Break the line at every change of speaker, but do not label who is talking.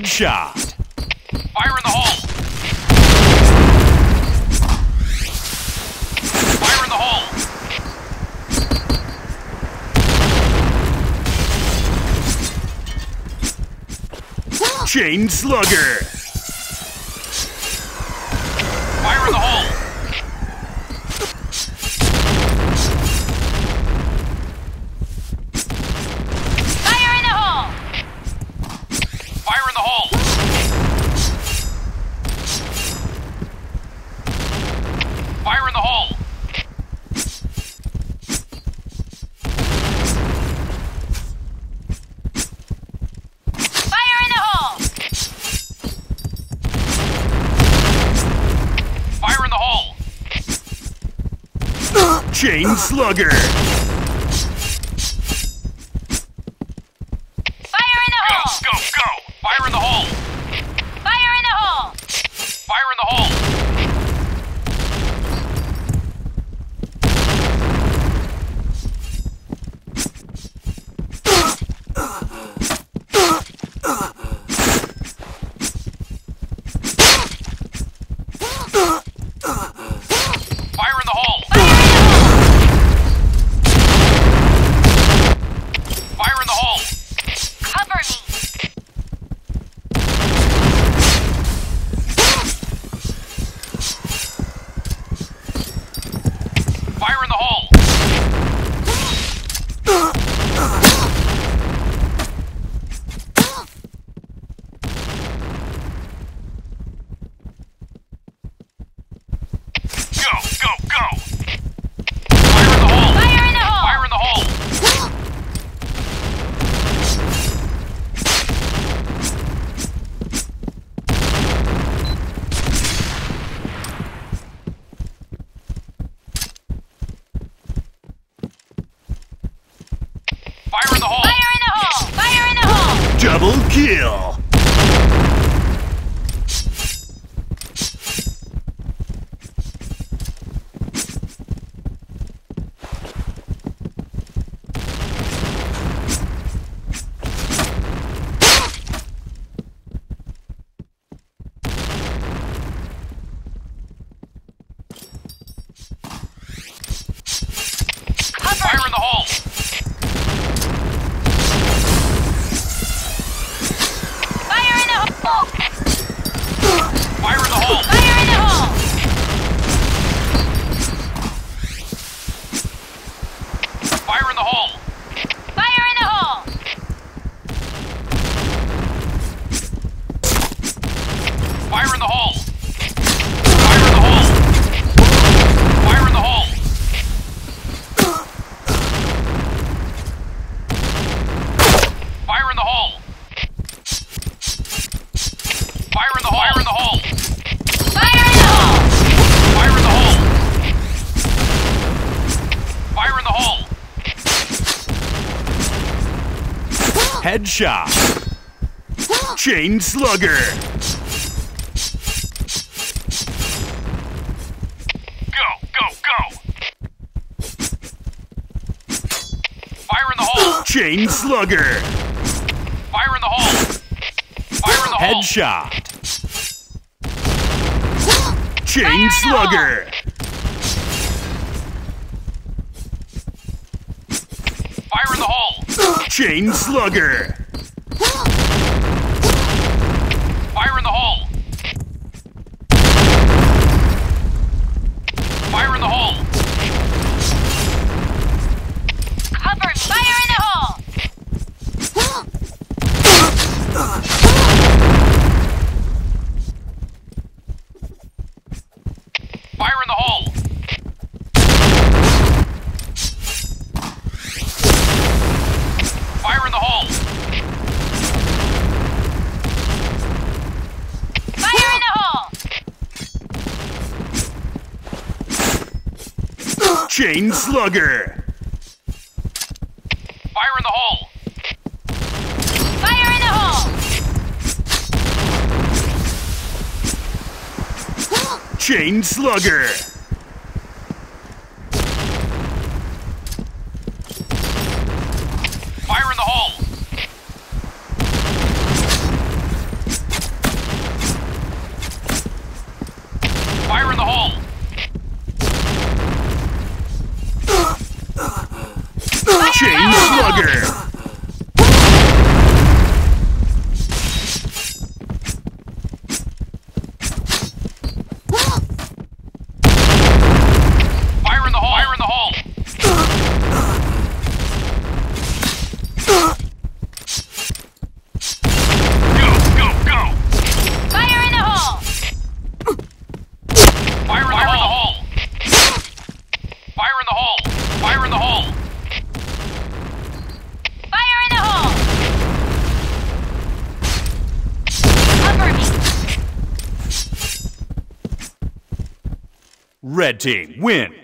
Headshot.
Fire in the hole! Fire in the hole!
Chain Slugger.
Fire in the hole!
Fire in the hole!
Fire in the hole! Fire in the hole!
Fire in the hole!
Fire in the hole!
Chain Slugger.
Fire in the
Go,
hole!
go, go! Fire in the hole!
Fire in the hole!
Fire in the hole! Fire in the hole! Fire in the hole!
Cover me!
Fire in the hole! Go, go, go! Fire in the hole!
Fire in the hole!
Fire in the hole! Fire in the hole!
Fire in the hole! Fire in the hole!
Double kill.
Cover
Fire
me!
in the hole!
Fire in the hole!
Fire in the hole!
Fire in the hole!
Fire in the hole!
Fire in the hole!
Fire in the hole! Fire in the hole! Fire in the hole! Fire in the hole! Fire in the hole! Fire in the hole!
Fire in the hole!
Fire in the hole! Fire in the hole!
Headshot. Chain Slugger.
Go, go, go! Fire in the hole!
Chain Slugger.
Fire in the hole! Fire in the hole!
Headshot. Chain
Fire in the
Slugger.
Fire in the hole!
Chain Slugger.
Fire in the hole! Fire in the hole!
Cover me! Fire in the hole!
Fire in the hole! Fire in the hole!
Fire in the hole!
Chain Slugger.
Fire in the hole!
Fire in the hole!
Chain Slugger.
Fire in the hole!
Chain Slugger.
Fire in the hole! Fire in the hole! Go, go, go!
Fire in the hole!
Fire in the hole! Fire in the hole! Fire in the hole!
Fire in the hole! Cover me!
Red team win.